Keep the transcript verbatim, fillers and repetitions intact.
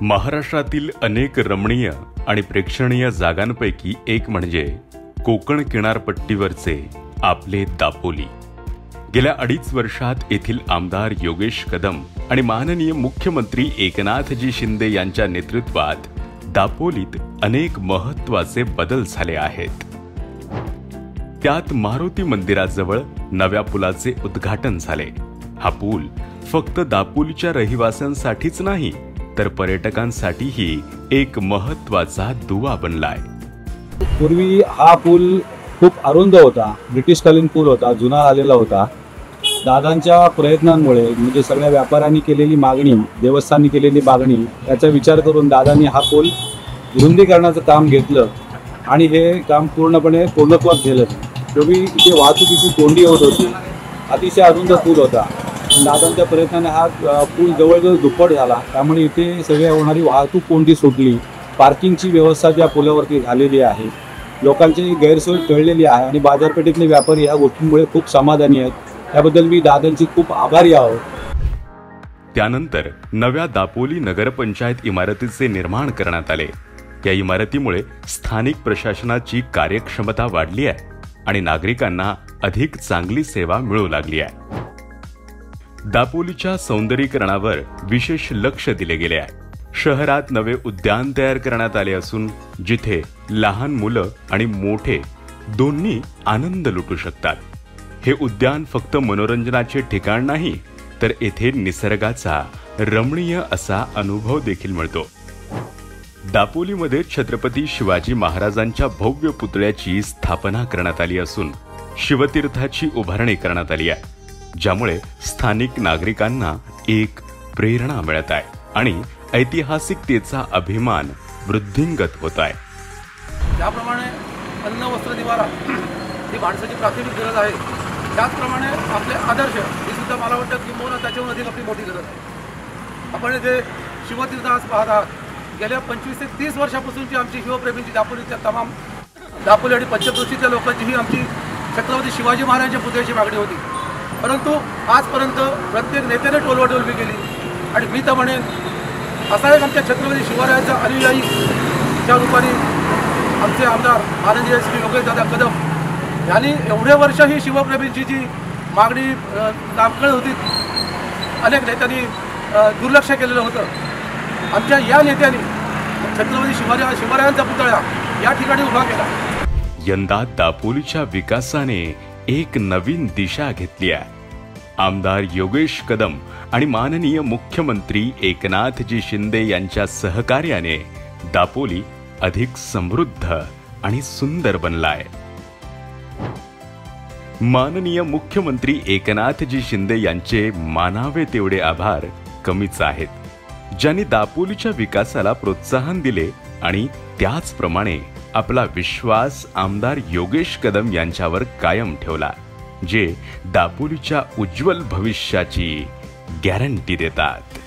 महाराष्ट्रातील अनेक रमणीय आणि प्रेक्षणीय जागांपैकी एक म्हणजे कोकण किनारपट्टीवरचे आपले दापोली। गेल्या अडीच वर्षात येथील आमदार योगेश कदम आणि माननीय मुख्यमंत्री एकनाथजी शिंदे यांच्या नेतृत्वात दापोलीत अनेक महत्त्वाचे बदल झाले आहेत। त्यात मारुती मंदिराजवळ नव्या पुलाचे उद्घाटन झाले। हा पूल फक्त दापोलीच्या रहिवाशांसाठीच नाही तर पर्यटकांसाठीही एक महत्त्वाचा दुवा बनलाय। पूर्वी हा पूल खूप अरुंद होता, ब्रिटिशकालीन पूल होता, जुना आलेला होता। दादांच्या प्रयत्नांमुळे म्हणजे सगळ्या व्यापाऱ्यांनी केलेली मागणी, देवस्थाननी केलेली मागणी याचा विचार करून दादांनी हा पूल रुंदीकरणाचं काम घेतलं आणि हे काम पूर्णपणे पूर्णत्वास गेलं। पूर्वी इथे वाहतुकीची कोंडी होत होती, अतिशय अरुंद पूल होता। दादांच्या प्रयत्नाने हा पूल जवळजवळ दुप्पट झाला, त्यामुळे इथे सगळ्या होणारी वाहतूक कोंडी सुटली। पार्किंगची व्यवस्था त्या पुलावरती झालेली आहे, लोकांची गैरसोय टळलेली आहे आणि बाजारपेठेतले व्यापारी या गोष्टींमुळे खूप समाधानी आहेत। त्याबद्दल मी दादांची खूप आभारी आहोत। त्यानंतर नव्या दापोली नगरपंचायत इमारतीचे निर्माण करण्यात आले। या इमारतीमुळे स्थानिक प्रशासनाची कार्यक्षमता वाढली आहे आणि नागरिकांना अधिक चांगली सेवा मिळू लागली आहे। दापोलीच्या सौंदर्यीकरणावर विशेष लक्ष दिले गेले आहे। शहरात नवे उद्यान तयार करण्यात आले असून जिथे लहान मुलं आणि मोठे दोन्ही आनंद लुटू शकतात। हे उद्यान फक्त मनोरंजनाचे ठिकाण नाही तर येथे निसर्गाचा रमणीय असा अनुभव देखील मिळतो। दापोलीमध्ये छत्रपती शिवाजी महाराजांच्या भव्य पुतळ्याची स्थापना करण्यात आली असून शिवतीर्थाची उभारणी करण्यात आली आहे, ज्यामुळे स्थानिक नागरिकांना एक प्रेरणा मिळत आहे आणि ऐतिहासिकतेचा अभिमान वृद्धिंगत होत आहे। त्याप्रमाणे अन्न वस्त्र निवारा ही माणसाची प्राथमिक गरज आहे, त्याचप्रमाणे आपले आदर्श ही सुद्धा मला वाटतं किंबहुना त्याच्याहून अधिक आपली मोठी गरज आहे। आपण इथे शिवतीर्थ आज पाहत आहात। गेल्या पंचवीस ते तीस वर्षापासूनची आमची शिवप्रेमींची दापोलीच्या तमाम दापोली आणि पंचक्रोशीतल्या लोकांची ही आमची छत्रपती शिवाजी महाराजांच्या पुतळ्याची मागणी होती, परंतु आजपर्यंत प्रत्येक नेत्याने टोलवाटोलवी केली। आणि मी तर म्हणेन असा एक आमच्या छत्रपती शिवरायांचा अनुयायी त्या रूपाने आमचे आमदार माननीय श्री योगेशदादा कदम यांनी एवढे वर्ष ही शिवप्रेमींची जी मागणी लांबकळ होती, अनेक नेत्यांनी दुर्लक्ष केलेलं होतं। आमच्या या नेत्यांनी छत्रपती शिवराय शिवरायांचा पुतळा या ठिकाणी उभा केला। यंदा दापोलीच्या विकासाने एक नवीन दिशा घेतली आहे। आमदार योगेश कदम आणि माननीय मुख्यमंत्री एकनाथजी शिंदे यांच्या सहकार्याने दापोली अधिक समृद्ध आणि सुंदर बनलाय। माननीय मुख्यमंत्री एकनाथजी शिंदे यांचे मानावे तेवढे आभार कमीच आहेत, ज्यांनी दापोलीच्या विकासाला प्रोत्साहन दिले आणि त्याचप्रमाणे आपला विश्वास आमदार योगेश कदम यांच्यावर कायम ठेवला, जे दापोलीच्या उज्ज्वल भविष्याची गॅरंटी देतात।